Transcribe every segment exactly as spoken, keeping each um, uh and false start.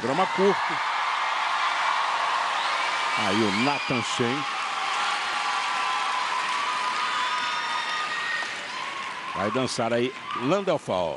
Programa curto. Aí o Nathan Shane vai dançar aí Landau-Fall.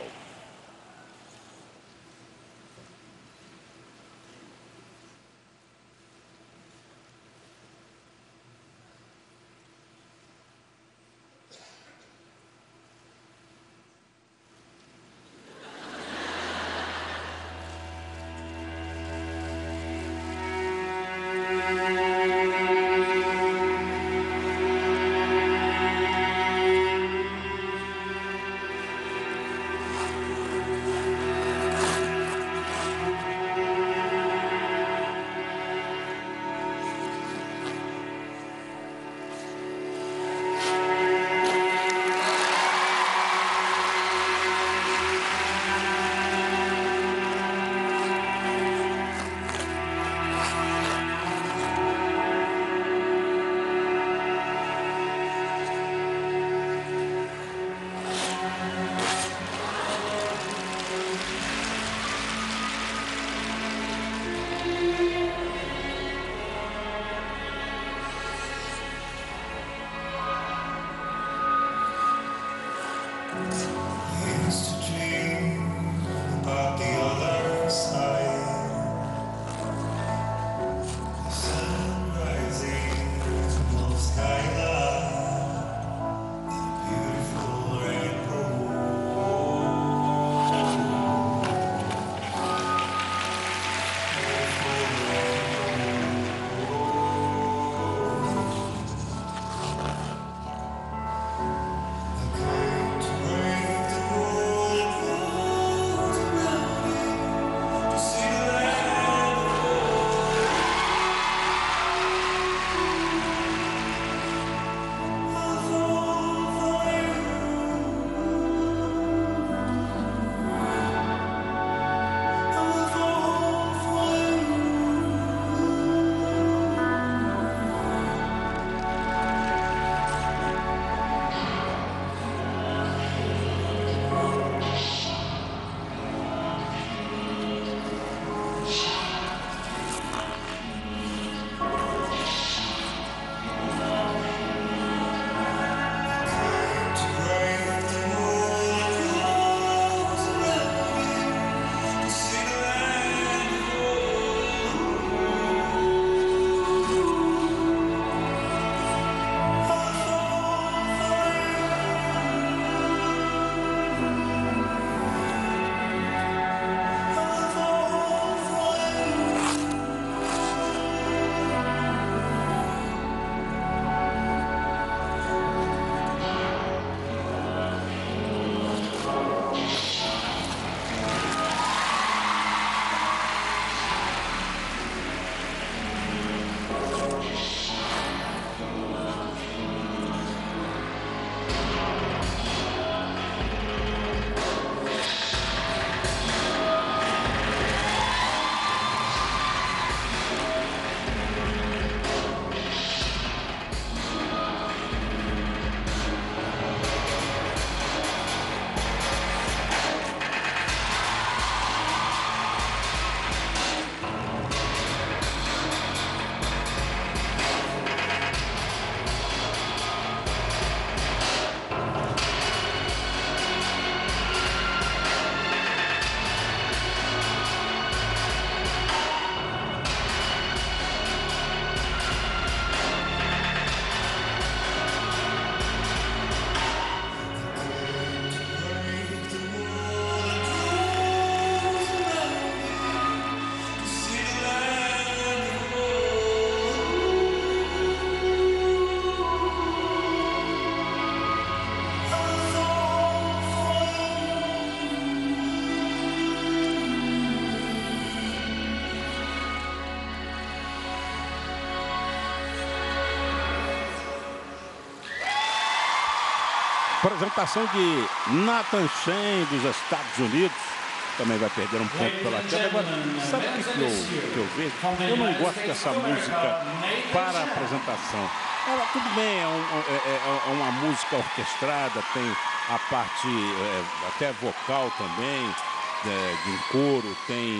Apresentação de Nathan Shane dos Estados Unidos. Também vai perder um ponto pela queda. Agora, sabe o que, que, eu, que eu vejo? Eu não gosto dessa música para apresentação. Ela, tudo bem, é, um, é, é uma música orquestrada, tem a parte é, até vocal também, é, de um coro, tem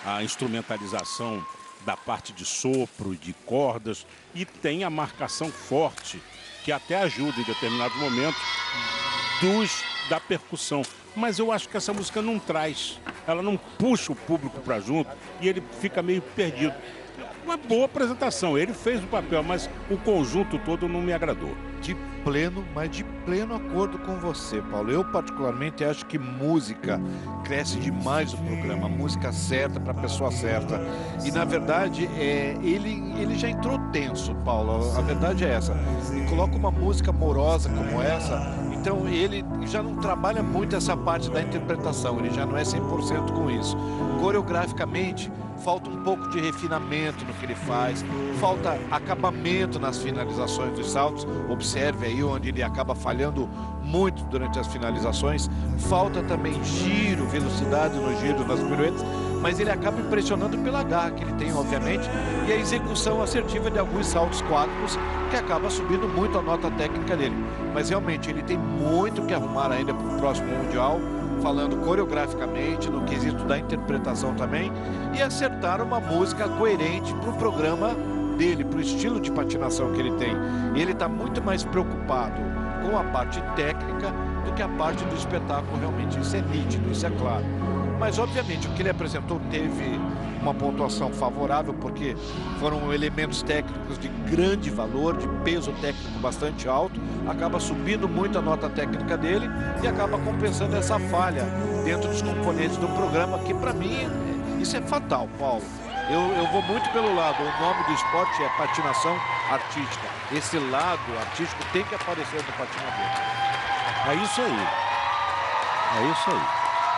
a instrumentalização da parte de sopro, de cordas, e tem a marcação forte, que até ajuda em determinados momentos, dos, da percussão. Mas eu acho que essa música não traz, ela não puxa o público para junto e ele fica meio perdido. Uma boa apresentação, ele fez o papel, mas o conjunto todo não me agradou. De pleno, mas de pleno acordo com você, Paulo. Eu particularmente acho que música cresce demais o programa, música certa para a pessoa certa. E na verdade, é, ele, ele já entrou tenso, Paulo. A verdade é essa. E coloca uma música amorosa como essa, então ele já não trabalha muito essa parte da interpretação, ele já não é cem por cento com isso. Coreograficamente, falta um pouco de refinamento no que ele faz, falta acabamento nas finalizações dos saltos. Observe aí onde ele acaba falhando muito durante as finalizações. Falta também giro, velocidade no giro, nas piruetas, mas ele acaba impressionando pela garra que ele tem, obviamente, e a execução assertiva de alguns saltos quádruplos, que acaba subindo muito a nota técnica dele. Mas realmente ele tem muito que arrumar ainda para o próximo Mundial, falando coreograficamente, no quesito da interpretação também, e acertar uma música coerente para o programa dele, para o estilo de patinação que ele tem. Ele está muito mais preocupado com a parte técnica do que a parte do espetáculo, realmente. Isso é nítido, isso é claro. Mas, obviamente, o que ele apresentou teve uma pontuação favorável, porque foram elementos técnicos de grande valor, de peso técnico bastante alto, acaba subindo muito a nota técnica dele e acaba compensando essa falha dentro dos componentes do programa, que para mim, isso é fatal, Paulo. Eu, eu vou muito pelo lado, o nome do esporte é patinação artística. Esse lado artístico tem que aparecer no patinador. É isso aí. É isso aí.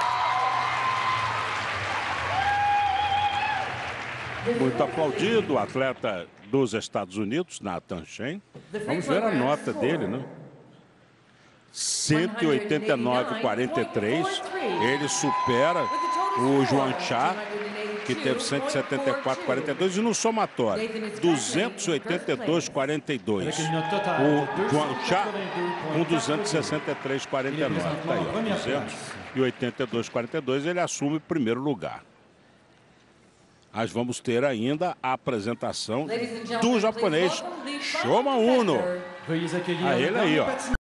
Muito aplaudido, o atleta dos Estados Unidos, Nathan Chen. Vamos ver a nota dele, né? cento e oitenta e nove vírgula quarenta e três. Ele supera o Yuan Cha, que teve cento e setenta e quatro vírgula quarenta e dois, e no somatório, duzentos e oitenta e dois vírgula quarenta e dois. O Yuan Cha com duzentos e sessenta e três vírgula quarenta e nove. Tá aí, ó, duzentos e oitenta e dois vírgula quarenta e dois, ele assume o primeiro lugar. Nós vamos ter ainda a apresentação do japonês Shoma Uno. A ele aí, ó.